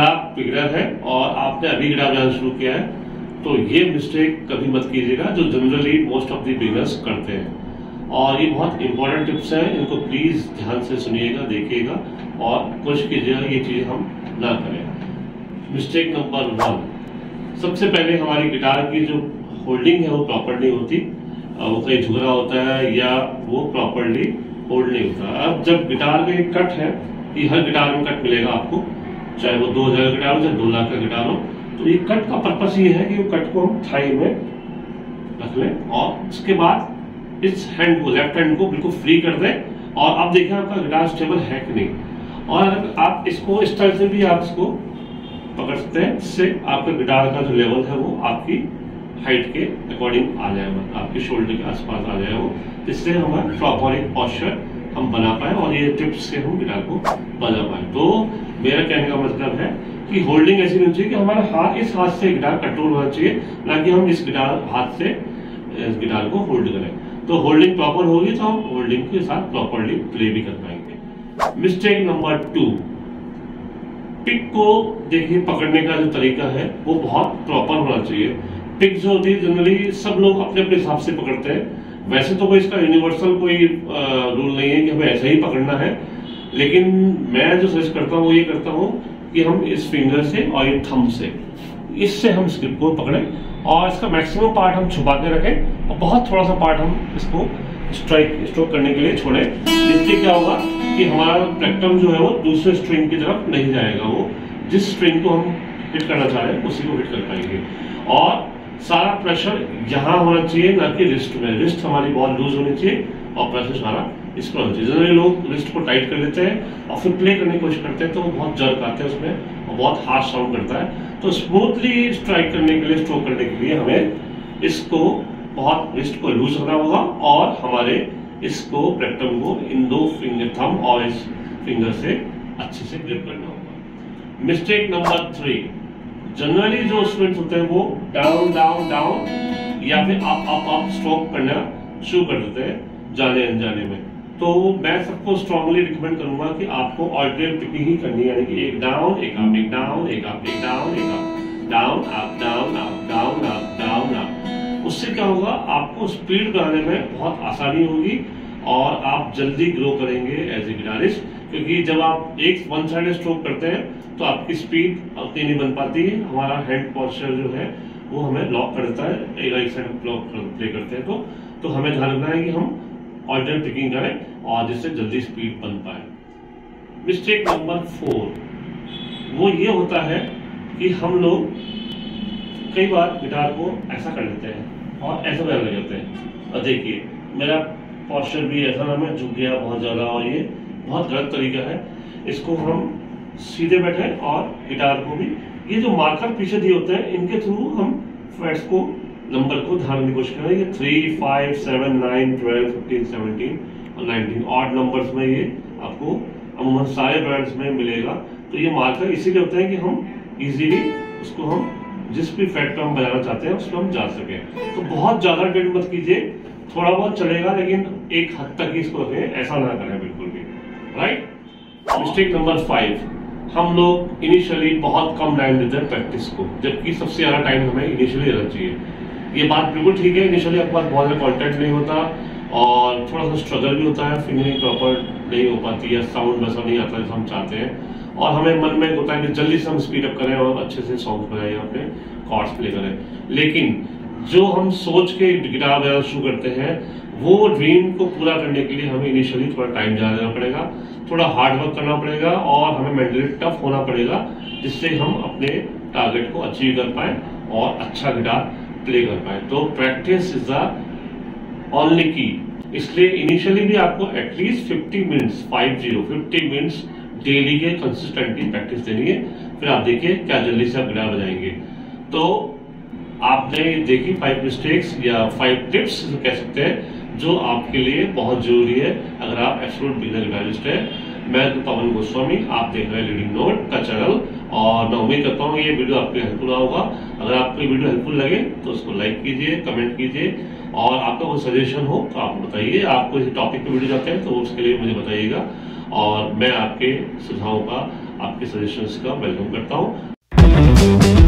आप बिगिनर है और आपने अभी गिटार बजाना शुरू किया है तो ये मिस्टेक कभी मत कीजिएगा जो generally most of the beginners करते हैं। और ये बहुत इंपॉर्टेंट टिप्स हैं, इनको प्लीज ध्यान से सुनिएगा, देखिएगा और कोशिश कीजिएगा ये चीज हम ना करें। मिस्टेक नंबर 1, सबसे पहले हमारी गिटार की जो होल्डिंग है वो प्रॉपर नहीं होती, वो कहीं झुकरा होता है या वो प्रॉपरली होल्ड नहीं होता। अब जब गिटार का एक कट है, ये हर गिटार में कट मिलेगा आपको, चाहे वो 2000 का गिटार हो चाहे 2 लाख का गिटार हो, तो ये कट का पर्पस ये है कि वो कट को हम थाई में रख लें और उसके बाद इस हैंड को, लेफ्ट हैंड को बिल्कुल फ्री कर दें और अब देखें आपका गिटार स्टेबल है कि नहीं। और आप इसको इस तरह से भी आप इसको पकड़ सकते हैं जिससे आपका गिटार का जो लेवल है वो आपकी हाइट के अकॉर्डिंग आ जाएगा, आपके शोल्डर के आसपास आ जाएगा वो, जिससे हमारा प्रॉपर एक पॉस्चर हम बना पाए और ये टिप्स से हम गिटार को बजा पाए। तो मेरा कहने का मतलब है कि होल्डिंग ऐसी नहीं चाहिए कि हमारा हाथ इस हाथ से गिटार कंट्रोल होना चाहिए, ना कि हम इस गिटार हाथ से इस गिटार को होल्ड करें। तो होल्डिंग प्रॉपर होगी तो हम होल्डिंग के साथ प्रॉपरली प्ले भी कर पाएंगे। मिस्टेक नंबर 2, पिक को देखिए पकड़ने का जो तरीका है वो बहुत प्रॉपर होना चाहिए। पिक जो होती है जनरली सब लोग अपने अपने हिसाब से पकड़ते हैं, वैसे तो कोई इसका यूनिवर्सल कोई रूल नहीं है कि हमें ऐसा ही पकड़ना है, लेकिन मैं जो सजेस्ट करता हूँ वो ये करता हूँ कि हम इस फिंगर से और ये थंब से, इससे हम इस ग्रिप को पकड़ें और इसका मैक्सिमम पार्ट हम छुपा के रखें और बहुत थोड़ा सा पार्ट हम इसको स्ट्रोक करने के लिए छोड़ें, जिससे क्या होगा कि हमारा प्लेक्ट्रम जो है वो दूसरे स्ट्रिंग की तरफ नहीं जाएगा, वो जिस स्ट्रिंग को हम हिट करना चाह रहे हैं उसी को हिट कर पाएंगे। और सारा प्रेशर यहाँ होना चाहिए, ना कि रिस्ट में। रिस्ट हमारी बहुत लूज होनी चाहिए और प्रेशर सारा इस पर होना चाहिए। जनरली लोग रिस्ट को टाइट कर लेते हैं और फिर प्ले करने की कोशिश करते हैं तो वो बहुत जर्क आते हैं उसमें और बहुत हार्श साउंड करता है। तो स्मूथली स्ट्राइक करने के लिए, स्ट्रोक करने के लिए हमें इसको बहुत रिस्ट को लूज रखना होगा और हमारे इसको प्लेक्ट्रम को इन 2 फिंगर, थंब और इस फिंगर से अच्छे से ग्रिप करना होगा। मिस्टेक नंबर 3, जनरली जो स्टूडेंट्स होते हैं वो डाउन डाउन डाउन या फिर अप अप अप स्ट्रोक करना शुरू कर देते हैं जाने अनजाने में। तो मैं सबको स्ट्रांगली रिकमेंड करूंगा कि आपको ऑल्टरनेट पिकिंग ही करनी है, यानी कि एक डाउन एक अप, एक डाउन एक अप, एक डाउन एक up, down up down up down up down up. उससे क्या होगा, आपको स्पीड बनाने में बहुत आसानी होगी और आप जल्दी ग्रो करेंगे एज ए गिटारिस्ट, क्योंकि जब आप एक वन साइड स्ट्रोक करते हैं तो आपकी स्पीड उतनी नहीं बन पाती है, हमारा हैंड पोस्चर जो है वो हमें लॉक कर देता है, एक साइड ब्लॉक प्ले करते हैं तो हमें ध्यान रखना है कि हम ऑल्टरनेट पिकिंग करें और जिससे जल्दी स्पीड बन पाए। मिस्टेक नंबर 4 वो ये होता है कि हम लोग कई बार गिटार को ऐसा कर लेते हैं और ऐसा बजाने लग जाते हैं और देखिए मेरा पोस्चर भी ऐसा ना, मैं झुक गया बहुत ज्यादा और ये बहुत गलत तरीका है। इसको हम सीधे बैठे और गिटार को भी, ये जो मार्कर पीछे दिए होते हैं इनके थ्रू हम फ्रेट्स को, नंबर को ध्यान की कोशिश करें। ये 3, 5, 7, 9, 12, 15, 17 और 19 ऑड नंबर्स में ये आपको अमूमन सारे ब्रांड्स में मिलेगा। तो ये मार्कर इसीलिए होते हैं कि हम इजीली उसको हम जिस भी फ्रेट पे हम बजाना चाहते हैं उस पर हम जा सके। तो बहुत ज्यादा टेंड मत कीजिए, थोड़ा बहुत चलेगा लेकिन एक हद तक ही इसको रखें, ऐसा ना करें बिल्कुल भी। राइट। मिस्टेक नंबर 5, हम लोग इनिशियली बहुत कम टाइम देते हैं प्रैक्टिस को, जबकि सबसे ज्यादा टाइम हमें इनिशियली देना चाहिए। ये बात बिल्कुल ठीक है, इनिशियली आपके पास बहुत ज्यादा कंटेंट नहीं होता और थोड़ा सा स्ट्रगल भी होता है, फिंगरिंग प्रॉपर नहीं हो पाती है, साउंड वैसा नहीं आता जैसा हम चाहते हैं और हमें मन में होता है कि जल्दी से हम स्पीड अप करें और अच्छे से सॉन्ग बनाएं या अपने कॉर्ड्स प्ले करें। लेकिन जो हम सोच के गिटार बजाना शुरू करते हैं वो ड्रीम को पूरा करने के लिए हमें इनिशियली थोड़ा टाइम ज्यादा देना पड़ेगा, थोड़ा हार्ड वर्क करना पड़ेगा और हमें मेंटली टफ होना पड़ेगा, जिससे हम अपने टारगेट को अचीव कर पाए और अच्छा गिटार प्ले कर पाए। तो प्रैक्टिस इज द ओनली की। इसलिए इनिशियली भी आपको एटलीस्ट 50 मिनट्स डेली के कंसिस्टेंटली प्रैक्टिस देनी है, फिर आप देखिए क्या जल्दी से आप गिटार बजाएंगे। तो आपने देखी 5 मिस्टेक्स या 5 टिप्स कह सकते हैं जो आपके लिए बहुत जरूरी है अगर आप एब्सोल्यूट बिगिनर गिटारिस्ट हैं। मैं पवन गोस्वामी, आप देख रहे हैं लीडिंग नोट का चैनल और मैं उम्मीद करता हूँ ये वीडियो आपके हेल्पफुल होगा। अगर आपको ये वीडियो हेल्पफुल लगे तो उसको लाइक कीजिए, कमेंट कीजिए और आपका कोई सजेशन हो तो आप बताइए। आपको इस टॉपिक पे वीडियो चाहते हैं तो उसके लिए मुझे बताइएगा और मैं आपके सुझावों का आपके सजेशंस का वेलकम करता हूँ।